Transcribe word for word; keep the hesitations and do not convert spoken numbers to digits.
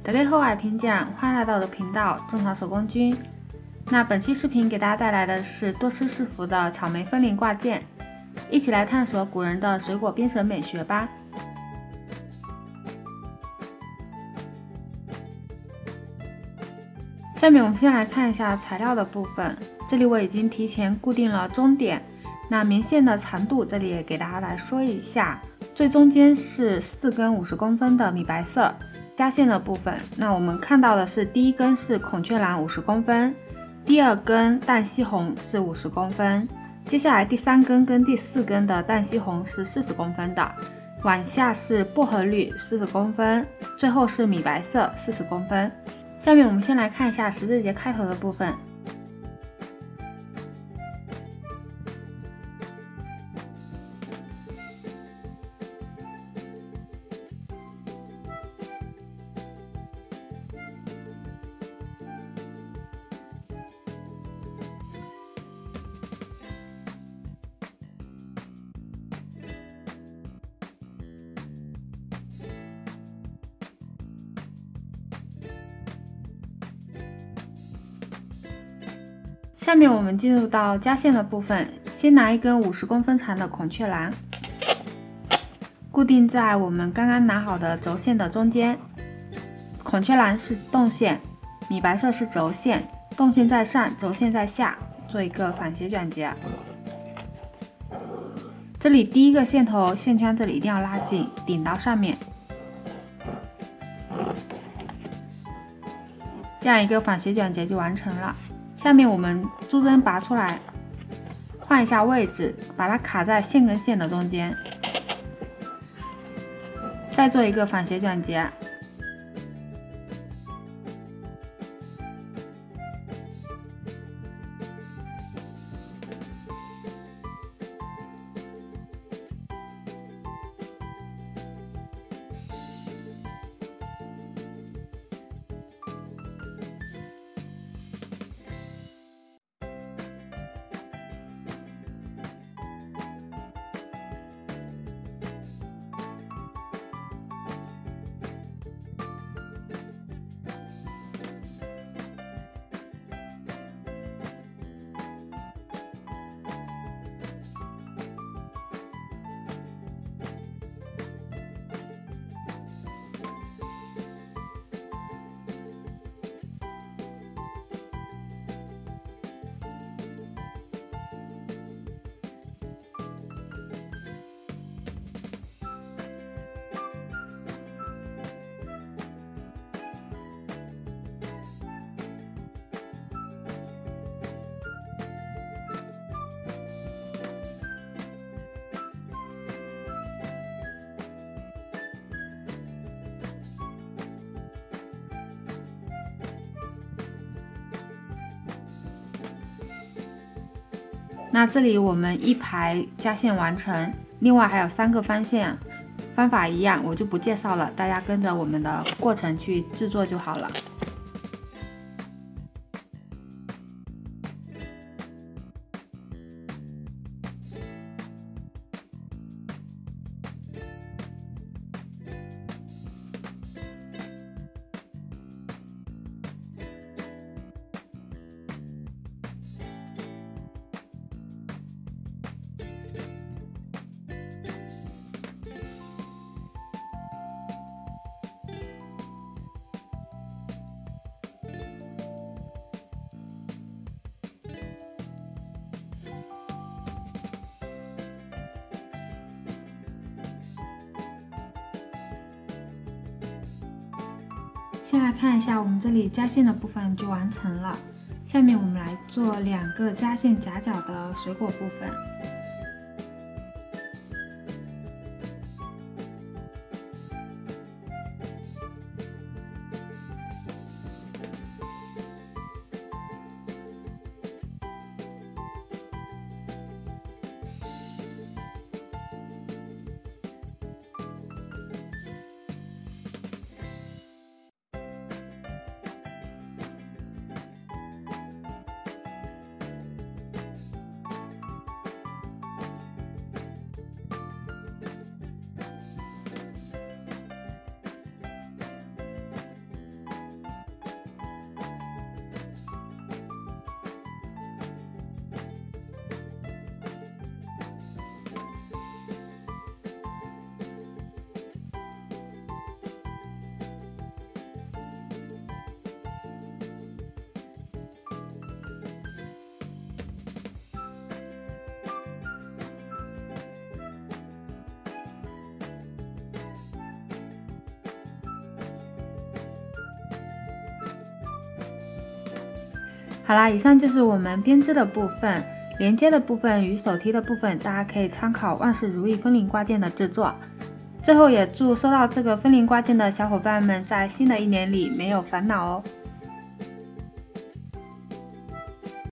大家好，我是平酱，欢迎来到我的频道种草手工君。那本期视频给大家带来的是多吃式服的草莓风铃挂件，一起来探索古人的水果编绳美学吧。下面我们先来看一下材料的部分，这里我已经提前固定了中点，那棉线的长度这里也给大家来说一下，最中间是四根五十公分的米白色。加线的部分，那我们看到的是第一根是孔雀蓝五十公分，第二根淡西红是五十公分，接下来第三根跟第四根的淡西红是四十公分的，往下是薄荷绿四十公分，最后是米白色四十公分。下面我们先来看一下十字节开头的部分。下面我们进入到加线的部分，先拿一根五十公分长的孔雀蓝，固定在我们刚刚拿好的轴线的中间。孔雀蓝是动线，米白色是轴线，动线在上，轴线在下，做一个反斜转结。这里第一个线头线圈这里一定要拉紧，顶到上面，这样一个反斜转结就完成了。下面我们珠针拔出来，换一下位置，把它卡在线跟线的中间，再做一个反斜转结。那这里我们一排加线完成，另外还有三个翻线，方法一样，我就不介绍了，大家跟着我们的过程去制作就好了。先来看一下，我们这里加线的部分就完成了。下面我们来做两个加线夹角的水果部分。 好啦，以上就是我们编织的部分，连接的部分与手提的部分，大家可以参考万事如意风铃挂件的制作。最后也祝收到这个风铃挂件的小伙伴们在新的一年里没有烦恼哦。